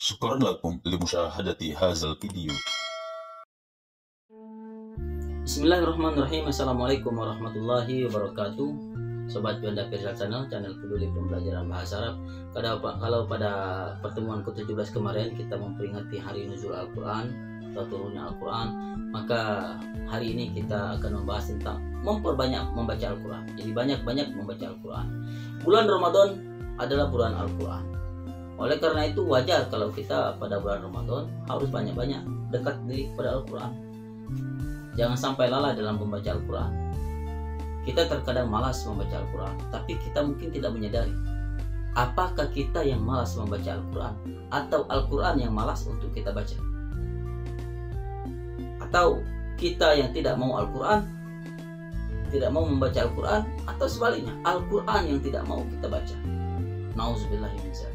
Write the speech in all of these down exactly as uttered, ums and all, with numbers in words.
شكرا لكم لمشاهدة هذا الفيديو. Bismillahirrahmanirrahim. Assalamualaikum warahmatullahi wabarakatuh. Sobat Juanda Firzal Channel, channel peduli pembelajaran bahasa Arab. Kalau pada pertemuan ke tujuh belas kemarin kita memperingati hari nuzul Al-Quran atau turunnya Al-Quran, maka hari ini kita akan membahas tentang memperbanyak membaca Al-Quran. Jadi banyak-banyak membaca Al-Quran. Bulan Ramadan adalah bulan Al-Quran. Oleh karena itu wajar kalau kita pada bulan Ramadan harus banyak-banyak dekat diri kepada Al-Quran. Jangan sampai lalai dalam membaca Al-Quran. Kita terkadang malas membaca Al-Quran, tapi kita mungkin tidak menyadari apakah kita yang malas membaca Al-Quran atau Al-Quran yang malas untuk kita baca. Atau kita yang tidak mau Al-Quran, tidak mau membaca Al-Quran, atau sebaliknya Al-Quran yang tidak mau kita baca. Nauzubillahi min dzalik.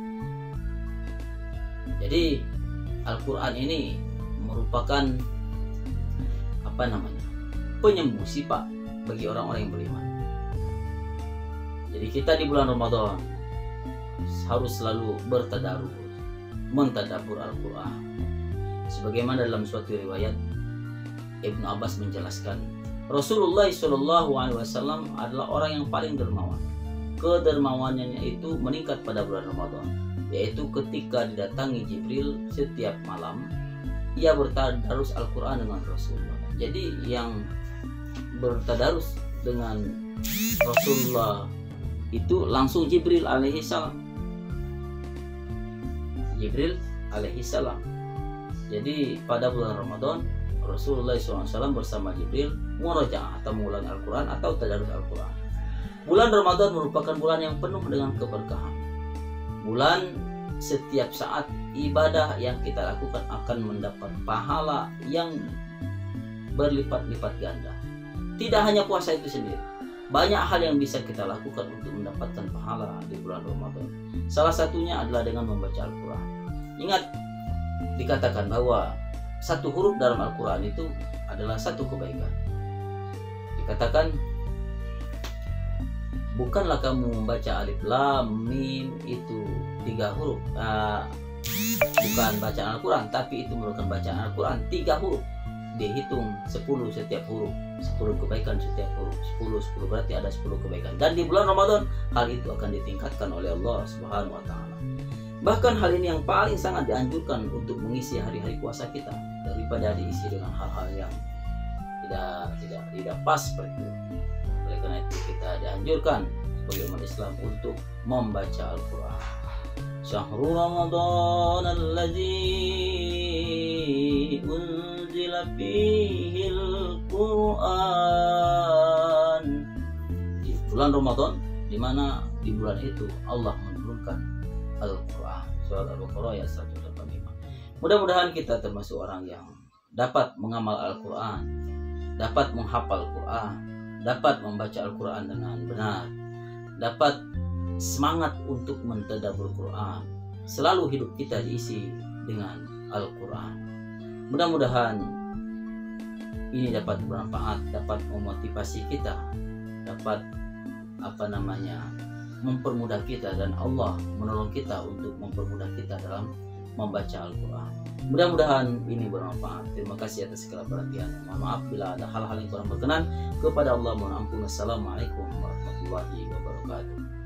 Jadi Al-Quran ini merupakan apa namanya penyembuh sifat bagi orang-orang yang beriman. Jadi kita di bulan Ramadan harus selalu bertadarus, mentadabbur Al-Quran. Sebagaimana dalam suatu riwayat Ibnu Abbas menjelaskan, Rasulullah shallallahu alaihi wasallam adalah orang yang paling dermawan. Kedermawanannya itu meningkat pada bulan Ramadan, yaitu ketika didatangi Jibril setiap malam, ia bertadarus Al-Quran dengan Rasulullah. Jadi yang bertadarus dengan Rasulullah itu langsung Jibril alaihi salam. Jibril alaihi salam. Jadi pada bulan Ramadan Rasulullah shallallahu alaihi wasallam bersama Jibril murajaah atau mengulang Al-Quran atau tadarus Al-Quran. Bulan Ramadan merupakan bulan yang penuh dengan keberkahan. Bulan setiap saat ibadah yang kita lakukan akan mendapat pahala yang berlipat-lipat ganda. Tidak hanya puasa itu sendiri, banyak hal yang bisa kita lakukan untuk mendapatkan pahala di bulan Ramadan. Salah satunya adalah dengan membaca Al-Quran. Ingat, dikatakan bahwa satu huruf dalam Al-Quran itu adalah satu kebaikan. Dikatakan, bukanlah kamu membaca alif lam mim itu tiga huruf, uh, bukan bacaan Al-Quran, tapi itu merupakan bacaan Al-Quran tiga huruf, dihitung sepuluh setiap huruf, sepuluh kebaikan setiap huruf, sepuluh sepuluh berarti ada sepuluh kebaikan. Dan di bulan Ramadan hal itu akan ditingkatkan oleh Allah Subhanahu wa taala. Bahkan hal ini yang paling sangat dianjurkan untuk mengisi hari-hari puasa kita daripada diisi dengan hal-hal yang tidak tidak tidak pas seperti itu. Oleh karena itu kita dianjurkan sebagai umat Islam untuk membaca Al-Quran. Syahrul Ramadan allazi unzila fihi al-Quran. Di bulan Ramadan, di mana di bulan itu Allah menurunkan Al-Quran. Surat Al-Baqarah ayat seratus delapan puluh lima. Mudah-mudahan kita termasuk orang yang dapat mengamal Al-Quran, dapat menghafal Al-Quran, dapat membaca Al-Quran dengan benar, dapat semangat untuk mentadabbur Quran. Selalu hidup kita diisi dengan Al-Quran. Mudah-mudahan ini dapat bermanfaat, dapat memotivasi kita, dapat apa namanya mempermudah kita, dan Allah menolong kita untuk mempermudah kita dalam membaca Al-Quran. Mudah-mudahan ini bermanfaat. Terima kasih atas segala perhatian. Mohon maaf bila ada hal-hal yang kurang berkenan. Kepada Allah mohon ampun. Assalamualaikum warahmatullahi wabarakatuh.